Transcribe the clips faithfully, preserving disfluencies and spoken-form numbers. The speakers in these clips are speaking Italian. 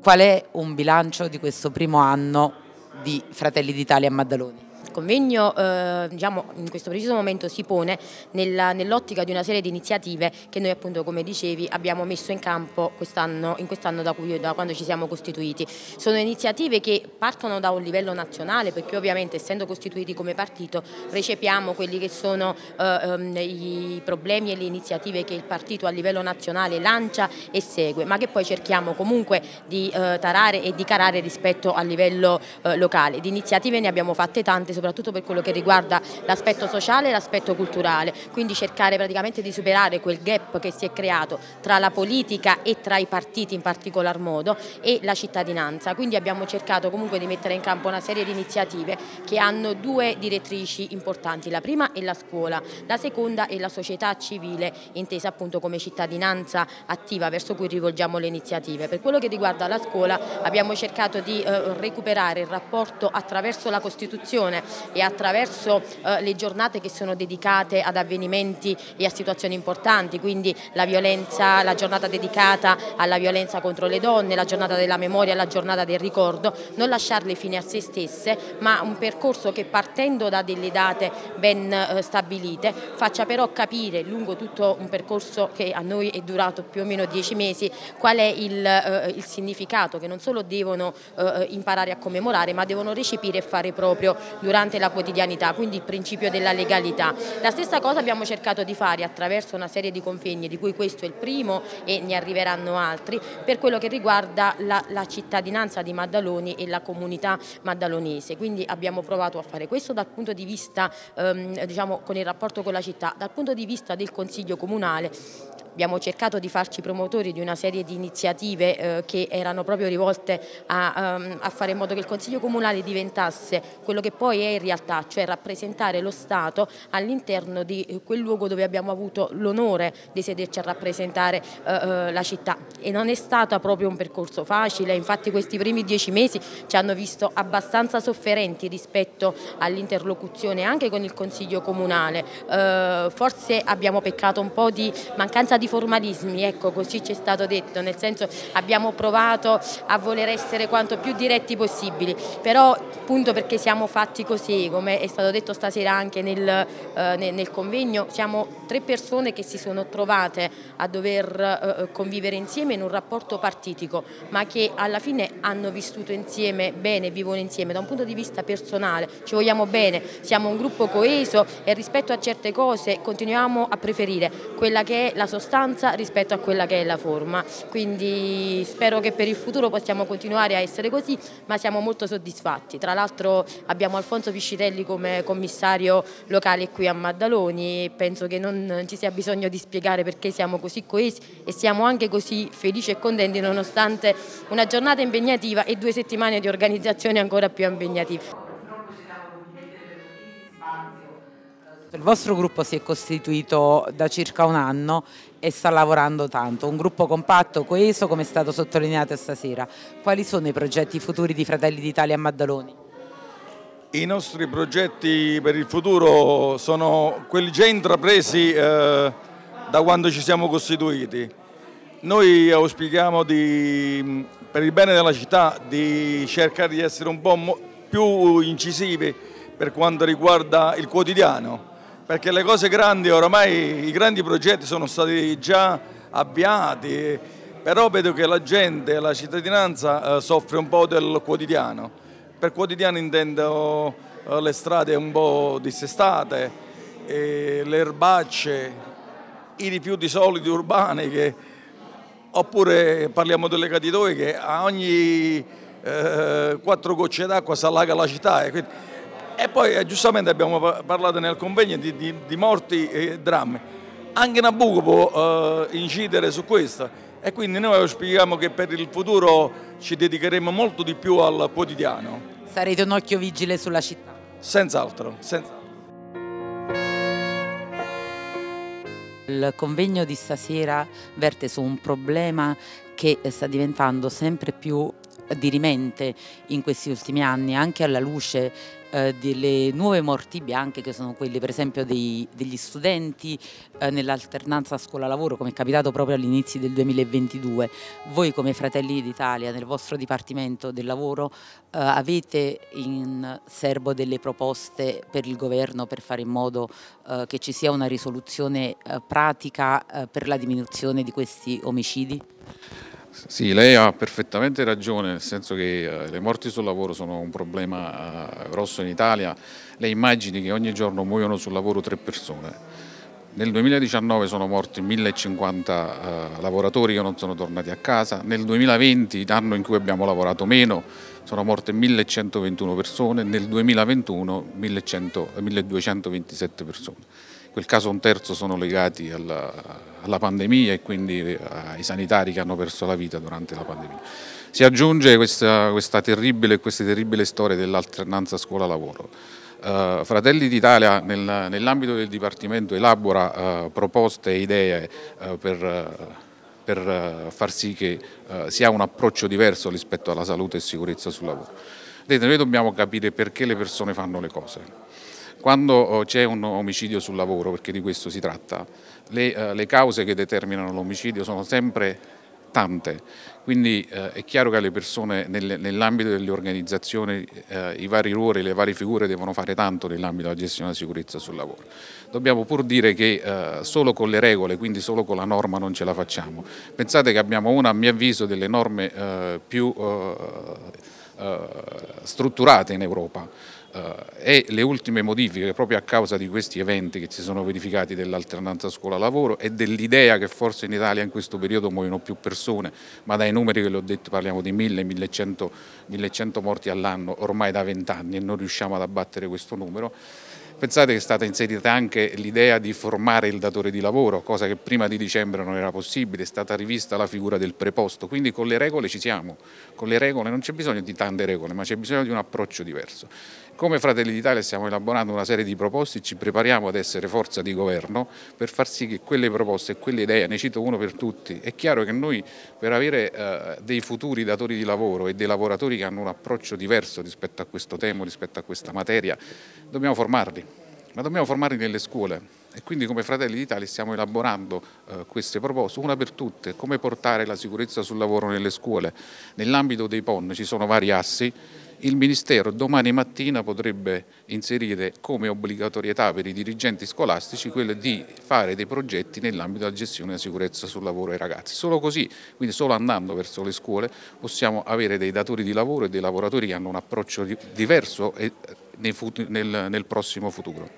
Qual è un bilancio di questo primo anno di Fratelli d'Italia a Maddaloni? Il convegno eh, diciamo, in questo preciso momento si pone nell'ottica di una serie di iniziative che noi appunto, come dicevi, abbiamo messo in campo quest'anno, in quest'anno da, da quando ci siamo costituiti. Sono iniziative che partono da un livello nazionale, perché ovviamente essendo costituiti come partito recepiamo quelli che sono eh, i problemi e le iniziative che il partito a livello nazionale lancia e segue, ma che poi cerchiamo comunque di eh, tarare e di carare rispetto al livello eh, locale. Di iniziative ne abbiamo fatte tante, soprattutto per quello che riguarda l'aspetto sociale e l'aspetto culturale, quindi cercare praticamente di superare quel gap che si è creato tra la politica e tra i partiti in particolar modo e la cittadinanza. Quindi abbiamo cercato comunque di mettere in campo una serie di iniziative che hanno due direttrici importanti: la prima è la scuola, la seconda è la società civile, intesa appunto come cittadinanza attiva verso cui rivolgiamo le iniziative. Per quello che riguarda la scuola abbiamo cercato di eh, recuperare il rapporto attraverso la Costituzione e attraverso eh, le giornate che sono dedicate ad avvenimenti e a situazioni importanti, quindi la violenza, la giornata dedicata alla violenza contro le donne, la giornata della memoria, la giornata del ricordo, non lasciarle fine a se stesse, ma un percorso che, partendo da delle date ben eh, stabilite, faccia però capire lungo tutto un percorso che a noi è durato più o meno dieci mesi qual è il, eh, il significato che non solo devono eh, imparare a commemorare, ma devono recepire e fare proprio durante la quotidianità, quindi il principio della legalità. La stessa cosa abbiamo cercato di fare attraverso una serie di convegni, di cui questo è il primo e ne arriveranno altri, per quello che riguarda la, la cittadinanza di Maddaloni e la comunità maddalonese. Quindi abbiamo provato a fare questo dal punto di vista, ehm, diciamo, con il rapporto con la città, dal punto di vista del Consiglio Comunale. Abbiamo cercato di farci promotori di una serie di iniziative eh, che erano proprio rivolte a, um, a fare in modo che il Consiglio Comunale diventasse quello che poi è in realtà, cioè rappresentare lo Stato all'interno di quel luogo dove abbiamo avuto l'onore di sederci a rappresentare eh, la città. E non è stato proprio un percorso facile, infatti questi primi dieci mesi ci hanno visto abbastanza sofferenti rispetto all'interlocuzione anche con il Consiglio Comunale. Eh, forse abbiamo peccato un po' di mancanza di formalismi, ecco, così ci è stato detto, nel senso abbiamo provato a voler essere quanto più diretti possibili, però appunto perché siamo fatti così, come è stato detto stasera anche nel, eh, nel, nel convegno, siamo tre persone che si sono trovate a dover eh, convivere insieme in un rapporto partitico, ma che alla fine hanno vissuto insieme bene, vivono insieme da un punto di vista personale, ci vogliamo bene, siamo un gruppo coeso e rispetto a certe cose continuiamo a preferire quella che è la sostanza rispetto a quella che è la forma, quindi spero che per il futuro possiamo continuare a essere così, ma siamo molto soddisfatti. Tra l'altro abbiamo Alfonso Piscitelli come commissario locale qui a Maddaloni e penso che non ci sia bisogno di spiegare perché siamo così coesi e siamo anche così felici e contenti nonostante una giornata impegnativa e due settimane di organizzazione ancora più impegnative. Il vostro gruppo si è costituito da circa un anno e sta lavorando tanto, un gruppo compatto, coeso, come è stato sottolineato stasera. Quali sono i progetti futuri di Fratelli d'Italia a Maddaloni? I nostri progetti per il futuro sono quelli già intrapresi eh, da quando ci siamo costituiti. Noi auspichiamo di, per il bene della città, di cercare di essere un po' più incisivi per quanto riguarda il quotidiano, perché le cose grandi, oramai i grandi progetti sono stati già avviati, però vedo che la gente, la cittadinanza eh, soffre un po' del quotidiano. Per quotidiano intendo eh, le strade un po' dissestate, eh, le erbacce, i rifiuti solidi urbani, che, oppure parliamo delle catitoie che a ogni eh, quattro gocce d'acqua si allaga la città. E quindi, E poi eh, giustamente abbiamo parlato nel convegno di, di, di morti e drammi. Anche Nabucco può eh, incidere su questo e quindi noi auspichiamo che per il futuro ci dedicheremo molto di più al quotidiano. Sarete un occhio vigile sulla città? Senz'altro. Senza... Il convegno di stasera verte su un problema che sta diventando sempre più dirimente in questi ultimi anni, anche alla luce eh, delle nuove morti bianche, che sono quelle per esempio dei, degli studenti eh, nell'alternanza scuola-lavoro, come è capitato proprio all'inizio del duemilaventidue. Voi come Fratelli d'Italia nel vostro Dipartimento del Lavoro eh, avete in serbo delle proposte per il governo per fare in modo eh, che ci sia una risoluzione eh, pratica eh, per la diminuzione di questi omicidi? Sì, lei ha perfettamente ragione, nel senso che eh, le morti sul lavoro sono un problema eh, grosso in Italia. Lei immagini che ogni giorno muoiono sul lavoro tre persone. Nel duemiladiciannove sono morti millecinquanta eh, lavoratori che non sono tornati a casa, nel duemilaventi, l'anno in cui abbiamo lavorato meno, sono morte millecentoventuno persone, nel duemilaventuno milleduecentoventisette persone. In quel caso un terzo sono legati alla, alla pandemia e quindi ai sanitari che hanno perso la vita durante la pandemia. Si aggiunge questa, questa terribile, queste terribili storie dell'alternanza scuola-lavoro. Uh, Fratelli d'Italia nel, nell'ambito del Dipartimento elabora uh, proposte e idee uh, per, uh, per uh, far sì che uh, si ha un approccio diverso rispetto alla salute e sicurezza sul lavoro. Vedete, noi dobbiamo capire perché le persone fanno le cose. Quando c'è un omicidio sul lavoro, perché di questo si tratta, le, uh, le cause che determinano l'omicidio sono sempre tante, quindi eh, è chiaro che le persone nel, nell'ambito delle organizzazioni eh, i vari ruoli, le varie figure devono fare tanto nell'ambito della gestione della sicurezza sul lavoro. Dobbiamo pur dire che eh, solo con le regole, quindi solo con la norma non ce la facciamo. Pensate che abbiamo una, a mio avviso, delle norme eh, più eh, eh, strutturate in Europa. Uh, e le ultime modifiche proprio a causa di questi eventi che si sono verificati dell'alternanza scuola-lavoro e dell'idea che forse in Italia in questo periodo muoiono più persone, ma dai numeri che le ho detto parliamo di mille millecento morti all'anno ormai da vent'anni e non riusciamo ad abbattere questo numero. Pensate che è stata inserita anche l'idea di formare il datore di lavoro, cosa che prima di dicembre non era possibile, è stata rivista la figura del preposto, quindi con le regole ci siamo, con le regole non c'è bisogno di tante regole, ma c'è bisogno di un approccio diverso. Come Fratelli d'Italia stiamo elaborando una serie di proposte e ci prepariamo ad essere forza di governo per far sì che quelle proposte e quelle idee, ne cito uno per tutti, è chiaro che noi per avere eh, dei futuri datori di lavoro e dei lavoratori che hanno un approccio diverso rispetto a questo tema, rispetto a questa materia, dobbiamo formarli, ma dobbiamo formarli nelle scuole. E quindi come Fratelli d'Italia stiamo elaborando eh, queste proposte, una per tutte, come portare la sicurezza sul lavoro nelle scuole. Nell'ambito dei P O N ci sono vari assi. Il Ministero domani mattina potrebbe inserire come obbligatorietà per i dirigenti scolastici quello di fare dei progetti nell'ambito della gestione della sicurezza sul lavoro ai ragazzi. Solo così, quindi solo andando verso le scuole, possiamo avere dei datori di lavoro e dei lavoratori che hanno un approccio diverso nel, nel prossimo futuro.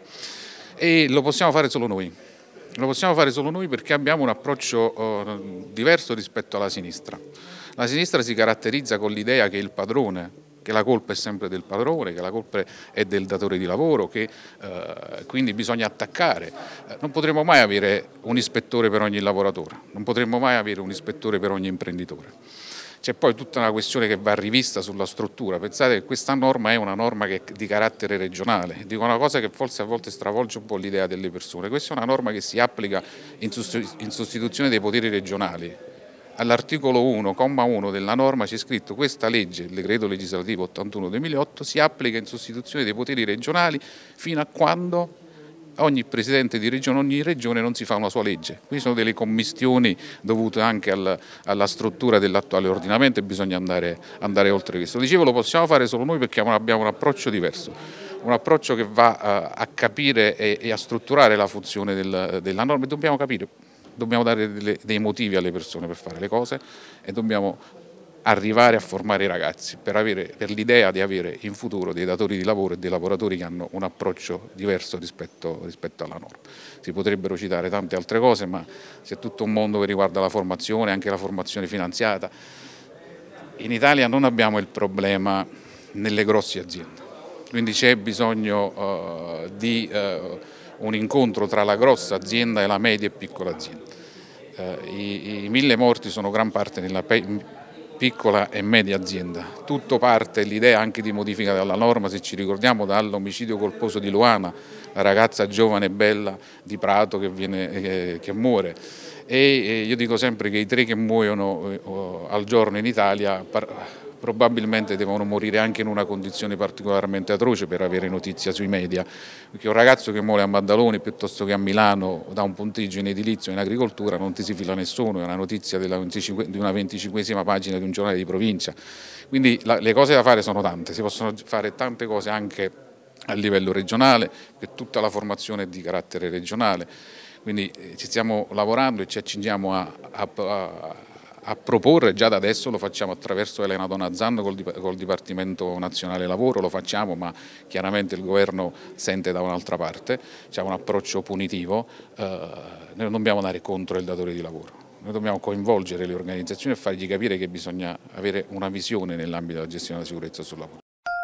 E lo possiamo fare solo noi. Lo possiamo fare solo noi perché abbiamo un approccio uh, diverso rispetto alla sinistra. La sinistra si caratterizza con l'idea che il padrone, che la colpa è sempre del padrone, che la colpa è del datore di lavoro, che eh, quindi bisogna attaccare. Eh, non potremo mai avere un ispettore per ogni lavoratore, non potremo mai avere un ispettore per ogni imprenditore. C'è poi tutta una questione che va rivista sulla struttura. Pensate che questa norma è una norma che è di carattere regionale, dico una cosa che forse a volte stravolge un po' l'idea delle persone. Questa è una norma che si applica in sostituzione dei poteri regionali. All'articolo uno, comma uno della norma c'è scritto: questa legge, il decreto legislativo ottantuno duemilaotto, si applica in sostituzione dei poteri regionali fino a quando ogni presidente di regione, ogni regione non si fa una sua legge. Qui sono delle commistioni dovute anche al, alla struttura dell'attuale ordinamento e bisogna andare, andare oltre questo. Dicevo, lo possiamo fare solo noi perché abbiamo un approccio diverso, un approccio che va a, a capire e, e a strutturare la funzione del, della norma e dobbiamo capire. Dobbiamo dare delle, dei motivi alle persone per fare le cose e dobbiamo arrivare a formare i ragazzi per, avere, per l'idea di avere in futuro dei datori di lavoro e dei lavoratori che hanno un approccio diverso rispetto, rispetto alla norma. Si potrebbero citare tante altre cose, ma c'è tutto un mondo che riguarda la formazione, anche la formazione finanziata. In Italia non abbiamo il problema nelle grosse aziende, quindi c'è bisogno uh, di uh, un incontro tra la grossa azienda e la media e piccola azienda. Eh, i, I mille morti sono gran parte nella piccola e media azienda. Tutto parte, l'idea anche di modifica della norma, se ci ricordiamo, dall'omicidio colposo di Luana, la ragazza giovane e bella di Prato che, viene, eh, che muore. E io dico sempre che i tre che muoiono eh, al giorno in Italia probabilmente devono morire anche in una condizione particolarmente atroce per avere notizia sui media, perché un ragazzo che muore a Maddaloni piuttosto che a Milano da un punteggio in edilizio o in agricoltura non ti si fila nessuno, è una notizia della, di una venticinquesima pagina di un giornale di provincia. Quindi la, le cose da fare sono tante, si possono fare tante cose anche a livello regionale, che tutta la formazione è di carattere regionale, quindi ci stiamo lavorando e ci accingiamo a, a, a a proporre, già da adesso lo facciamo attraverso Elena Donazzano col, col Dipartimento Nazionale Lavoro, lo facciamo, ma chiaramente il governo sente da un'altra parte, c'è un approccio punitivo, eh, noi non dobbiamo andare contro il datore di lavoro, noi dobbiamo coinvolgere le organizzazioni e fargli capire che bisogna avere una visione nell'ambito della gestione della sicurezza sul lavoro.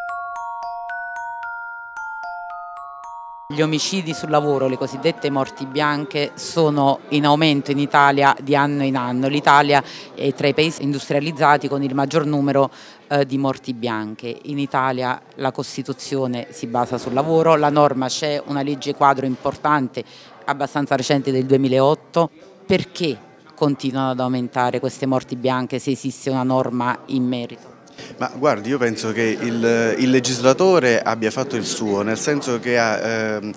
Gli omicidi sul lavoro, le cosiddette morti bianche, sono in aumento in Italia di anno in anno. L'Italia è tra i paesi industrializzati con il maggior numero eh, di morti bianche. In Italia la Costituzione si basa sul lavoro, la norma c'è, una legge quadro importante, abbastanza recente del duemilaotto. Perché continuano ad aumentare queste morti bianche se esiste una norma in merito? Ma guardi, io penso che il, il legislatore abbia fatto il suo, nel senso che ha eh,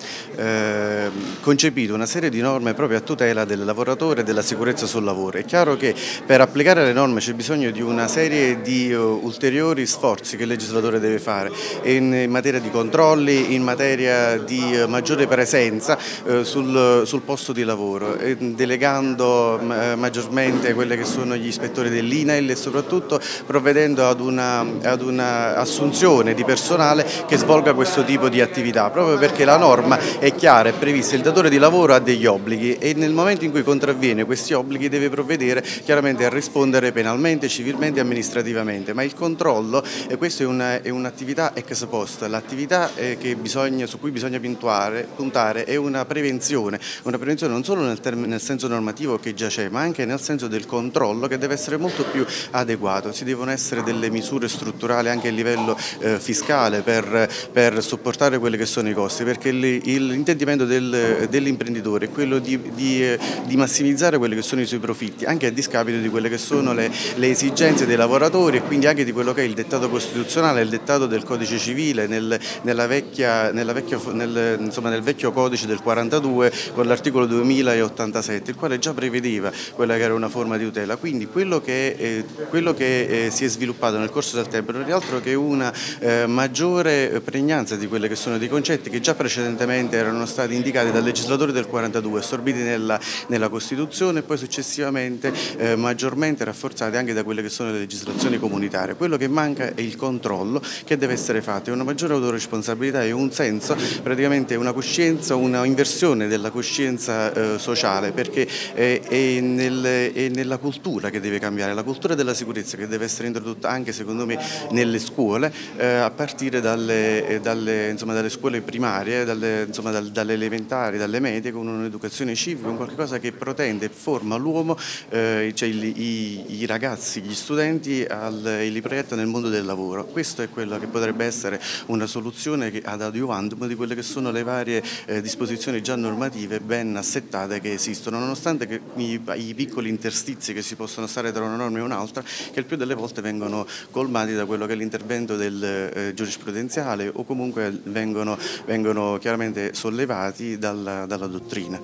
eh, concepito una serie di norme proprio a tutela del lavoratore e della sicurezza sul lavoro. È chiaro che per applicare le norme c'è bisogno di una serie di uh, ulteriori sforzi che il legislatore deve fare in, in materia di controlli, in materia di uh, maggiore presenza uh, sul, sul posto di lavoro, eh, delegando uh, maggiormente quelli che sono gli ispettori dell'I N A I L e soprattutto provvedendo ad un Una, ad un'assunzione di personale che svolga questo tipo di attività, proprio perché la norma è chiara, è prevista, il datore di lavoro ha degli obblighi e nel momento in cui contravviene questi obblighi deve provvedere chiaramente a rispondere penalmente, civilmente e amministrativamente, ma il controllo, e questa è un'attività ex post, l'attività che bisogna, su cui bisogna puntuare, puntare è una prevenzione, una prevenzione non solo nel, nel senso normativo che già c'è, ma anche nel senso del controllo che deve essere molto più adeguato, ci devono essere delle misure strutturali anche a livello eh, fiscale per, per sopportare quelli che sono i costi, perché l'intendimento del, dell'imprenditore è quello di, di, di massimizzare quelli che sono i suoi profitti, anche a discapito di quelle che sono le, le esigenze dei lavoratori e quindi anche di quello che è il dettato costituzionale, il dettato del codice civile nel, nella vecchia, nella vecchia, nel, insomma, nel vecchio codice del quarantadue con l'articolo duemilaottantasette, il quale già prevedeva quella che era una forma di tutela. Quindi quello che, eh, quello che eh, si è sviluppato nel corso del tempo non è altro che una eh, maggiore pregnanza di quelli che sono dei concetti che già precedentemente erano stati indicati dal legislatore del quarantadue, assorbiti nella, nella Costituzione e poi successivamente eh, maggiormente rafforzati anche da quelle che sono le legislazioni comunitarie. Quello che manca è il controllo che deve essere fatto, è una maggiore autoresponsabilità e un senso, praticamente una coscienza, una inversione della coscienza eh, sociale, perché è, è, nel, è nella cultura che deve cambiare, la cultura della sicurezza che deve essere introdotta anche secondo me nelle scuole, eh, a partire dalle, dalle, insomma, dalle scuole primarie, dalle, insomma, dal, dalle elementari, dalle medie, con un'educazione civica, con qualcosa che protende e forma l'uomo, eh, cioè i, i, i ragazzi, gli studenti al, e li proietta nel mondo del lavoro. Questo è quello che potrebbe essere una soluzione che, ad adiuvandum di quelle che sono le varie eh, disposizioni già normative ben assettate che esistono, nonostante che i, i piccoli interstizi che si possono stare tra una norma e un'altra, che il più delle volte vengono colmati da quello che è l'intervento del eh, giurisprudenziale o comunque vengono, vengono chiaramente sollevati dalla, dalla dottrina.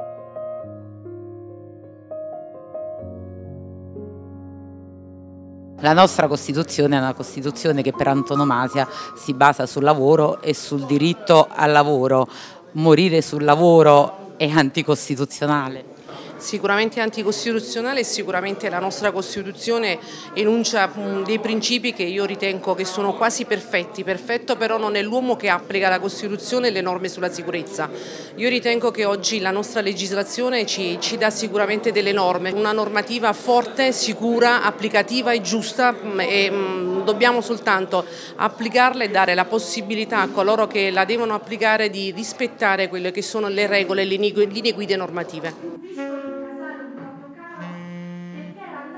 La nostra Costituzione è una Costituzione che per antonomasia si basa sul lavoro e sul diritto al lavoro. Morire sul lavoro è anticostituzionale. Sicuramente anticostituzionale e sicuramente la nostra Costituzione enuncia dei principi che io ritengo che sono quasi perfetti. Perfetto però non è l'uomo che applica la Costituzione e le norme sulla sicurezza. Io ritengo che oggi la nostra legislazione ci, ci dà sicuramente delle norme, una normativa forte, sicura, applicativa e giusta e mh, dobbiamo soltanto applicarla e dare la possibilità a coloro che la devono applicare di rispettare quelle che sono le regole e le linee guida normative.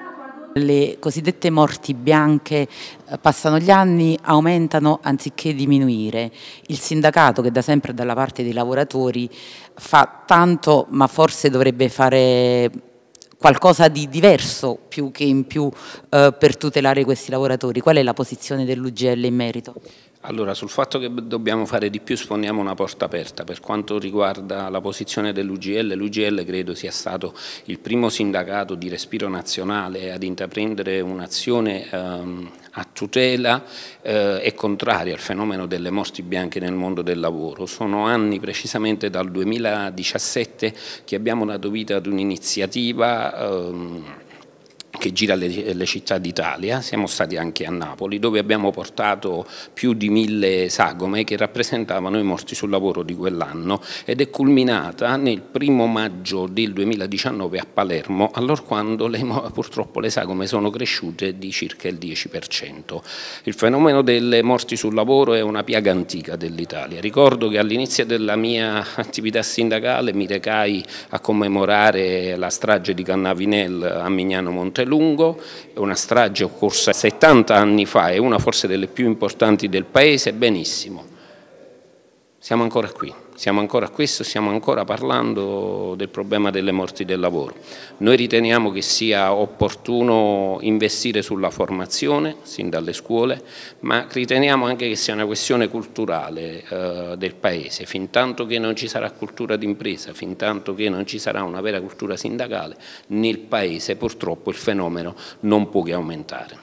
Le cosiddette morti bianche passano gli anni, aumentano anziché diminuire. Il sindacato, che da sempre è dalla parte dei lavoratori, fa tanto, ma forse dovrebbe fare qualcosa di diverso più che in più eh, per tutelare questi lavoratori. Qual è la posizione dell'U G L in merito? Allora, sul fatto che dobbiamo fare di più sfondiamo una porta aperta. Per quanto riguarda la posizione dell'U G L, l'U G L credo sia stato il primo sindacato di respiro nazionale ad intraprendere un'azione ehm, a tutela eh, e contraria al fenomeno delle morti bianche nel mondo del lavoro. Sono anni, precisamente dal duemiladiciassette, che abbiamo dato vita ad un'iniziativa ehm, che gira le, le città d'Italia. Siamo stati anche a Napoli, dove abbiamo portato più di mille sagome che rappresentavano i morti sul lavoro di quell'anno, ed è culminata nel primo maggio del duemiladiciannove a Palermo, allorquando le, purtroppo le sagome sono cresciute di circa il dieci per cento. Il fenomeno delle morti sul lavoro è una piaga antica dell'Italia. Ricordo che all'inizio della mia attività sindacale mi recai a commemorare la strage di Cannavinel a Mignano Montelungo. È una strage occorsa settanta anni fa, è una forse delle più importanti del Paese. Benissimo, siamo ancora qui, siamo ancora a questo, stiamo ancora parlando del problema delle morti del lavoro. Noi riteniamo che sia opportuno investire sulla formazione, sin dalle scuole, ma riteniamo anche che sia una questione culturale eh, del Paese. Fintanto che non ci sarà cultura d'impresa, fintanto che non ci sarà una vera cultura sindacale, nel Paese purtroppo il fenomeno non può che aumentare.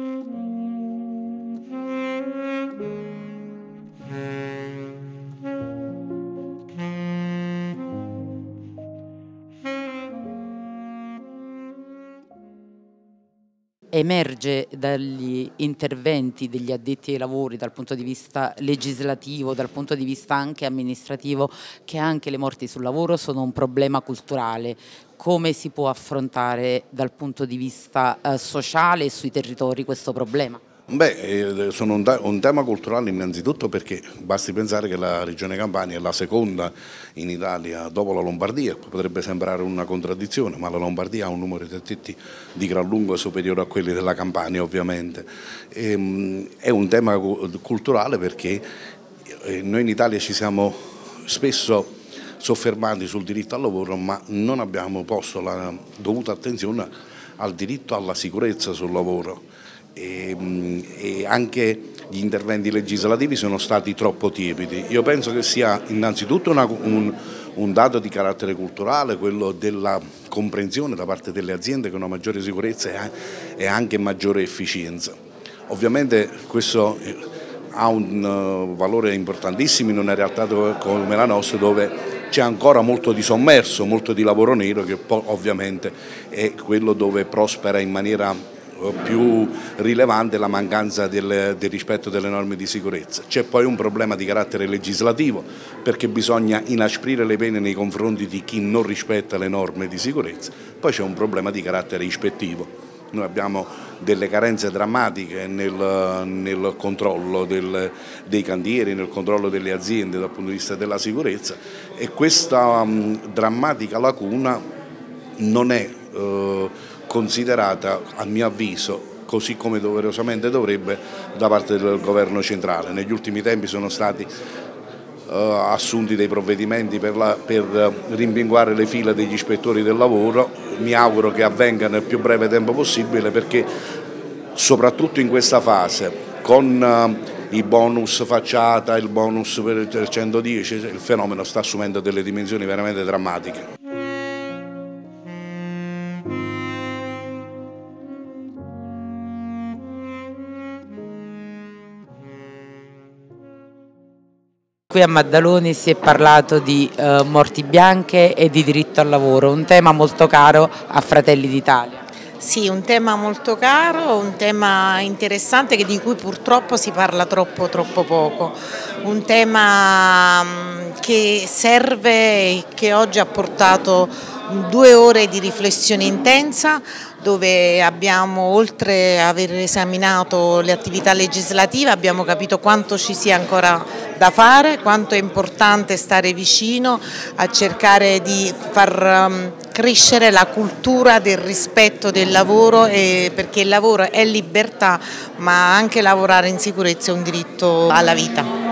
Emerge dagli interventi degli addetti ai lavori, dal punto di vista legislativo, dal punto di vista anche amministrativo, che anche le morti sul lavoro sono un problema culturale. Come si può affrontare dal punto di vista eh, sociale e sui territori questo problema? Beh, sono un, un tema culturale innanzitutto perché basti pensare che la Regione Campania è la seconda in Italia dopo la Lombardia. Potrebbe sembrare una contraddizione, ma la Lombardia ha un numero di addetti di gran lunga superiore a quelli della Campania, ovviamente. E, è un tema culturale perché noi in Italia ci siamo spesso soffermati sul diritto al lavoro, ma non abbiamo posto la dovuta attenzione al diritto alla sicurezza sul lavoro. E, e anche gli interventi legislativi sono stati troppo tiepidi. Io penso che sia innanzitutto una, un, un dato di carattere culturale, quello della comprensione da parte delle aziende che una maggiore sicurezza e anche maggiore efficienza. Ovviamente questo ha un valore importantissimo in una realtà dove, come la nostra, dove c'è ancora molto di sommerso, molto di lavoro nero, che poi ovviamente è quello dove prospera in maniera più rilevante la mancanza del, del rispetto delle norme di sicurezza. C'è poi un problema di carattere legislativo, perché bisogna inasprire le pene nei confronti di chi non rispetta le norme di sicurezza. Poi c'è un problema di carattere ispettivo. Noi abbiamo delle carenze drammatiche nel, nel controllo del, dei cantieri, nel controllo delle aziende dal punto di vista della sicurezza, e questa um, drammatica lacuna non è uh, considerata, a mio avviso, così come doverosamente dovrebbe, da parte del governo centrale. Negli ultimi tempi sono stati uh, assunti dei provvedimenti per, la, per rimpinguare le fila degli ispettori del lavoro. Mi auguro che avvenga nel più breve tempo possibile, perché soprattutto in questa fase, con uh, i bonus facciata, il bonus per il centodieci, il fenomeno sta assumendo delle dimensioni veramente drammatiche. Qui a Maddaloni si è parlato di eh, morti bianche e di diritto al lavoro, un tema molto caro a Fratelli d'Italia. Sì, un tema molto caro, un tema interessante che di cui purtroppo si parla troppo troppo poco, un tema che serve e che oggi ha portato due ore di riflessione intensa, dove abbiamo, oltre a aver esaminato le attività legislative, abbiamo capito quanto ci sia ancora da fare, quanto è importante stare vicino a cercare di far um, crescere la cultura del rispetto del lavoro, e perché il lavoro è libertà, ma anche lavorare in sicurezza è un diritto alla vita.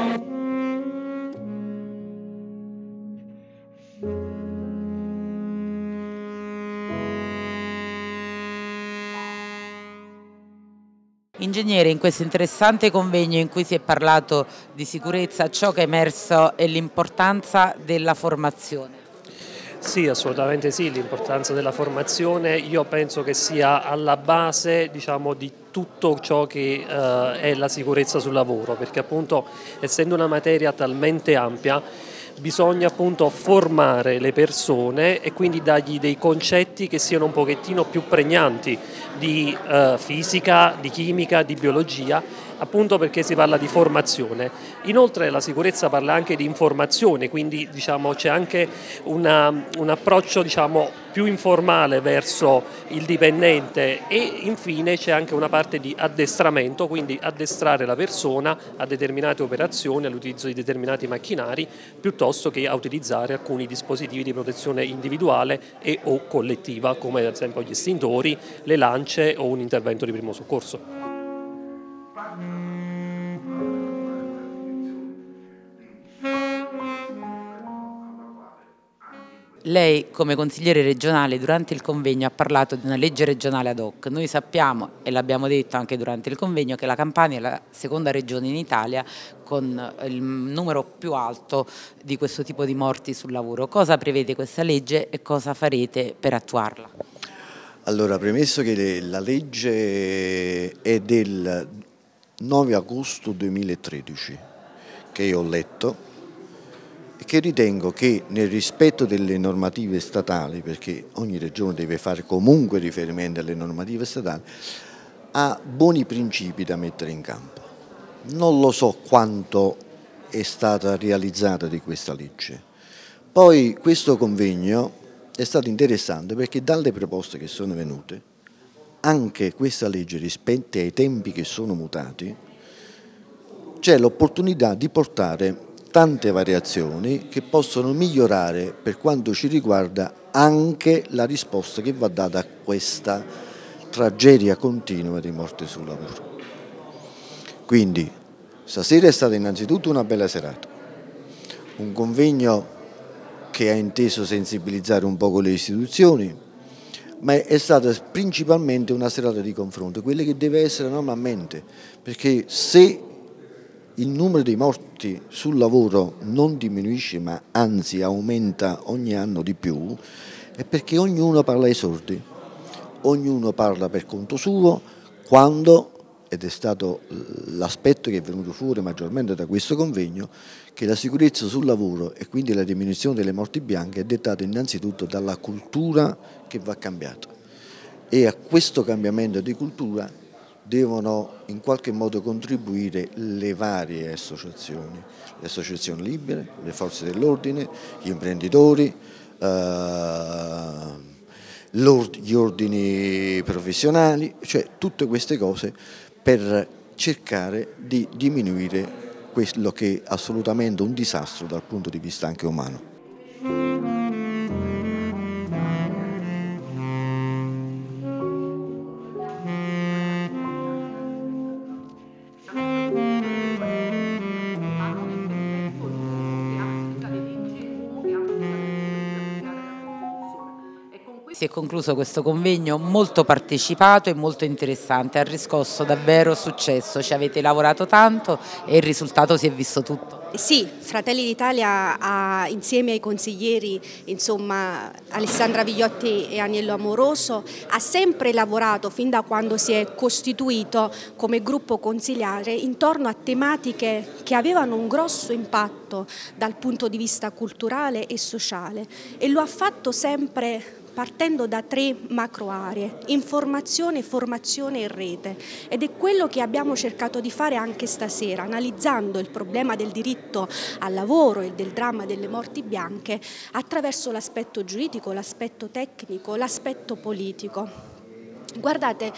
Ingegnere, in questo interessante convegno in cui si è parlato di sicurezza, ciò che è emerso è l'importanza della formazione. Sì, assolutamente sì, l'importanza della formazione io penso che sia alla base, diciamo, di tutto ciò che eh, è la sicurezza sul lavoro, perché appunto essendo una materia talmente ampia bisogna appunto formare le persone e quindi dargli dei concetti che siano un pochettino più pregnanti di eh, fisica, di chimica, di biologia, appunto perché si parla di formazione. Inoltre la sicurezza parla anche di informazione, quindi diciamo, c'è anche una, un approccio diciamo, più informale verso il dipendente e infine c'è anche una parte di addestramento, quindi addestrare la persona a determinate operazioni, all'utilizzo di determinati macchinari, piuttosto che a utilizzare alcuni dispositivi di protezione individuale e o collettiva, come ad esempio gli estintori, le lance o un intervento di primo soccorso. Lei come consigliere regionale durante il convegno ha parlato di una legge regionale ad hoc. Noi sappiamo, e l'abbiamo detto anche durante il convegno, che la Campania è la seconda regione in Italia con il numero più alto di questo tipo di morti sul lavoro. Cosa prevede questa legge e cosa farete per attuarla? Allora, premesso che la legge è del nove agosto duemilatredici, che io ho letto, e che ritengo che nel rispetto delle normative statali, perché ogni regione deve fare comunque riferimento alle normative statali, ha buoni principi da mettere in campo. Non lo so quanto è stata realizzata di questa legge. Poi questo convegno è stato interessante perché dalle proposte che sono venute, anche questa legge rispetto ai tempi che sono mutati, c'è l'opportunità di portare tante variazioni che possono migliorare per quanto ci riguarda anche la risposta che va data a questa tragedia continua di morte sul lavoro. Quindi stasera è stata innanzitutto una bella serata, un convegno che ha inteso sensibilizzare un po' le istituzioni, ma è stata principalmente una serata di confronto, quella che deve essere normalmente, perché se il numero dei morti sul lavoro non diminuisce ma anzi aumenta ogni anno di più, è perché ognuno parla ai sordi, ognuno parla per conto suo, quando, ed è stato l'aspetto che è venuto fuori maggiormente da questo convegno, che la sicurezza sul lavoro e quindi la diminuzione delle morti bianche è dettata innanzitutto dalla cultura che va cambiata, e a questo cambiamento di cultura devono in qualche modo contribuire le varie associazioni, le associazioni libere, le forze dell'ordine, gli imprenditori, eh, gli ordini professionali, cioè tutte queste cose per cercare di diminuire quello che è assolutamente un disastro dal punto di vista anche umano. Si è concluso questo convegno molto partecipato e molto interessante, ha riscosso davvero successo, ci avete lavorato tanto e il risultato si è visto tutto. Sì, Fratelli d'Italia ha, insieme ai consiglieri, insomma, Alessandra Vigliotti e Aniello Amoroso, ha sempre lavorato fin da quando si è costituito come gruppo consigliare intorno a tematiche che avevano un grosso impatto dal punto di vista culturale e sociale, e lo ha fatto sempre partendo da tre macro aree: informazione, formazione e rete, ed è quello che abbiamo cercato di fare anche stasera, analizzando il problema del diritto al lavoro e del dramma delle morti bianche attraverso l'aspetto giuridico, l'aspetto tecnico, l'aspetto politico. Guardate,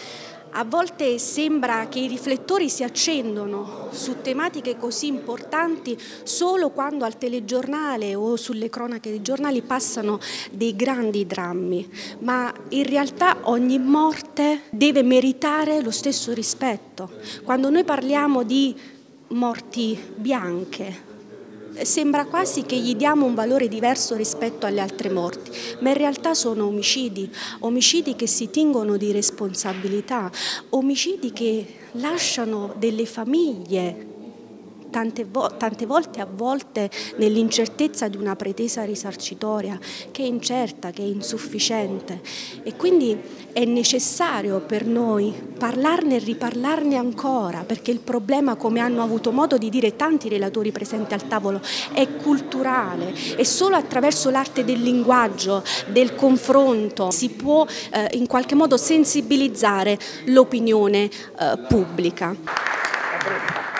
A volte sembra che i riflettori si accendono su tematiche così importanti solo quando al telegiornale o sulle cronache dei giornali passano dei grandi drammi, ma in realtà ogni morte deve meritare lo stesso rispetto. Quando noi parliamo di morti bianche, sembra quasi che gli diamo un valore diverso rispetto alle altre morti, ma in realtà sono omicidi, omicidi che si tingono di responsabilità, omicidi che lasciano delle famiglie tante, vo- tante volte avvolte nell'incertezza di una pretesa risarcitoria che è incerta, che è insufficiente, e quindi è necessario per noi parlarne e riparlarne ancora, perché il problema, come hanno avuto modo di dire tanti relatori presenti al tavolo, è culturale e solo attraverso l'arte del linguaggio, del confronto, si può eh, in qualche modo sensibilizzare l'opinione eh, pubblica.